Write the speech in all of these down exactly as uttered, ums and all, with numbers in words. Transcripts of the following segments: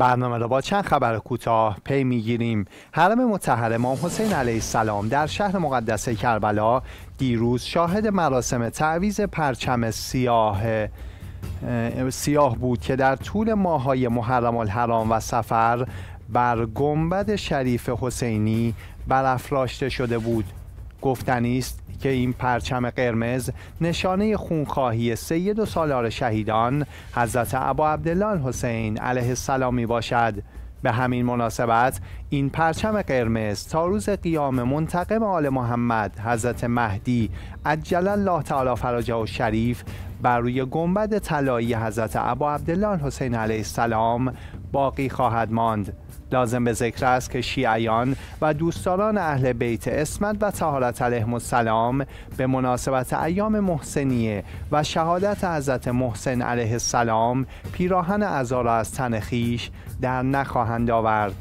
برنامه را با چند خبر کوتاه پی میگیریم. حرم مطهر امام حسین علیه السلام در شهر مقدس کربلا دیروز شاهد مراسم تعویض پرچم سیاه سیاه بود که در طول ماه‌های محرم الحرام و صفر بر گنبد شریف حسینی برافراشته شده بود. گفتنی است که این پرچم قرمز نشانه خونخواهی سید و سالار شهیدان حضرت ابا عبدالله الحسین علیه السلام می باشد. به همین مناسبت این پرچم قرمز تا روز قیام منتقم آل محمد حضرت مهدی عجل الله تعالی فرجه الشریف بر روی گنبد طلایی حضرت ابا عبدالله الحسین علیه السلام باقی خواهد ماند. لازم به ذکر است که شیعیان و دوستداران اهل بیت عصمت و طهارت علیهم السلام به مناسبت ایام محسنیه و شهادت حضرت محسن علیه السلام پیراهن عزا را از تن خویش در نخواهند آورد.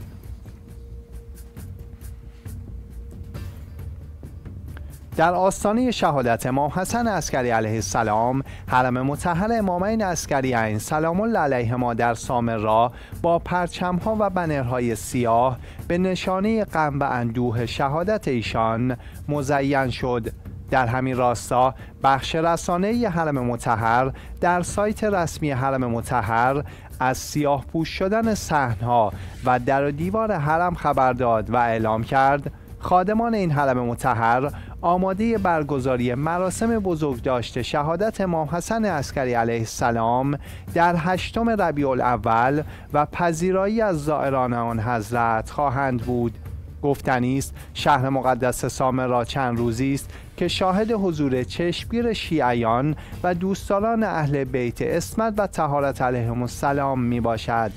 در آستانه شهادت امام حسن عسکری علیه السلام، حرم مطهر امامین عسکریین سلام الله علیهما در سامرا با پرچم‌ها و بنرهای سیاه به نشانه غم و اندوه شهادت ایشان مزین شد. در همین راستا بخش رسانه‌ای حرم مطهر در سایت رسمی حرم مطهر از سیاه پوش شدن صحن‌ها و در و دیوار حرم خبر داد و اعلام کرد خادمان این حرم مطهر آماده برگزاری مراسم بزرگداشت شهادت امام حسن عسکری علیه السلام در هشتم ربیع الاول و پذیرایی از زائران آن حضرت خواهند بود. گفتنی است شهر مقدس سامرا چند روزی است که شاهد حضور چشمگیر شیعیان و دوستداران اهل بیت عصمت و طهارت علیهم السلام می باشد.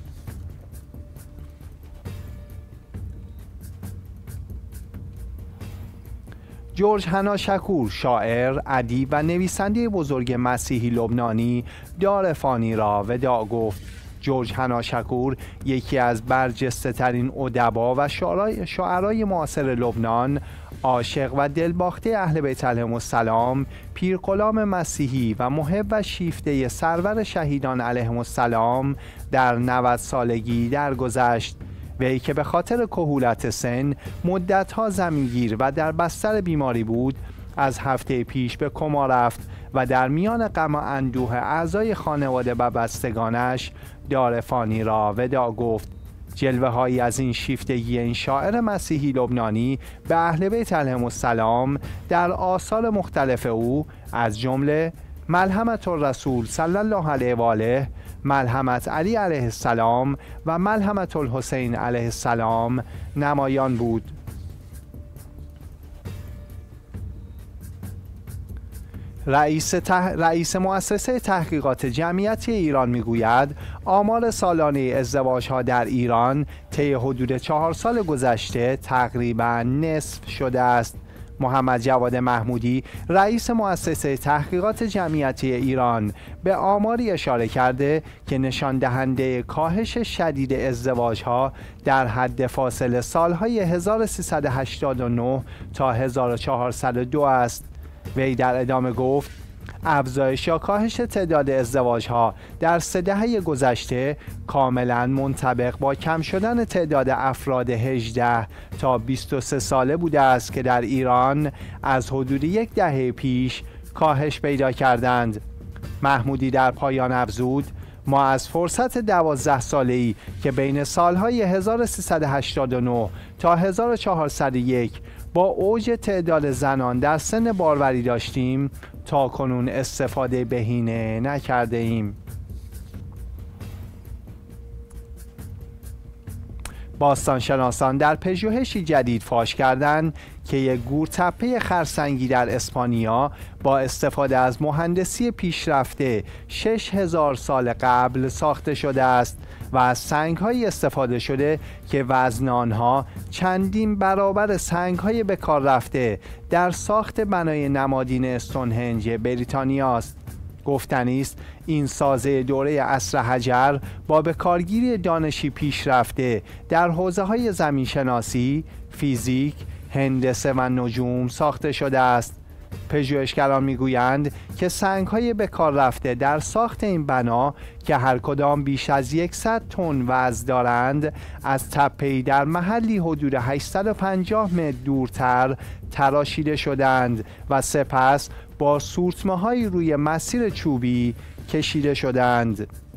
جورج حنا شکور، شاعر، ادیب و نویسنده بزرگ مسیحی لبنانی، دار فانی را وداع گفت. جورج حنا شکور یکی از برجسته ترین ادبا و شاعرای, شاعرای معاصر لبنان، عاشق و دلباخته اهل بیت علیهم السلام، پیرغلام مسیحی و محب و شیفته سرور شهیدان علیهم السلام در نود سالگی درگذشت. وی که به خاطر کهولت سن مدتها زمینگیر و در بستر بیماری بود، از هفته پیش به کما رفت و در میان غم و اندوه اعضای خانواده و بستگانش دار فانی را وداع گفت. جلوه هایی از این شیفتگی این شاعر مسیحی لبنانی به اهل بیت علیهم السلام در آثار مختلف او از جمله ملحمة الرسول صلی الله علیه و آله، ملحمة علی علیه السلام و ملحمة الحسین علیه السلام نمایان بود. رئیس, تح... رئیس مؤسسه تحقیقات جمعیتی ایران میگوید آمار سالانه ازدواج‌ها در ایران طی حدود چهار سال گذشته تقریباً نصف شده است. محمد جواد محمودی، رئیس مؤسسه تحقیقات جمعیتی ایران، به آماری اشاره کرده که نشان دهنده کاهش شدید ازدواج‌ها در حد فاصله سالهای هزار و سیصد و هشتاد و نه تا هزار و چهارصد و دو است. وی در ادامه گفت افزایش یا کاهش تعداد ازدواج‌ها در سه دهه گذشته کاملا منطبق با کم شدن تعداد افراد هجده تا بیست و سه ساله بوده است که در ایران از حدود یک دهه پیش کاهش پیدا کردند. محمودی در پایان افزود ما از فرصت دوازده ساله‌ای که بین سالهای هزار و سیصد و هشتاد و نه تا هزار و چهارصد و یک با اوج تعداد زنان در سن باروری داشتیم تا کنون استفاده بهینه نکرده ایم. باستانشناسان در پژوهشی جدید فاش کردند که یک گورتپه خرسنگی در اسپانیا با استفاده از مهندسی پیشرفته شش هزار سال قبل ساخته شده است و از سنگ‌های استفاده شده که وزن آنها چندین برابر سنگ‌های به کار رفته در ساخت بنای نمادین استونهنج بریتانیا است. گفتنی است این سازه دوره عصر حجر با به کارگیری دانشی پیشرفته در حوزه‌های زمین‌شناسی، فیزیک، هندسه و نجوم ساخته شده است. پژوهشگران میگویند که سنگ‌های به کار رفته در ساخت این بنا که هر کدام بیش از صد تن وزن دارند، از تپه‌ای در محلی حدود هشتصد و پنجاه متر دورتر تراشیده شدند و سپس با سورتمه‌هایی روی مسیر چوبی کشیده شدند.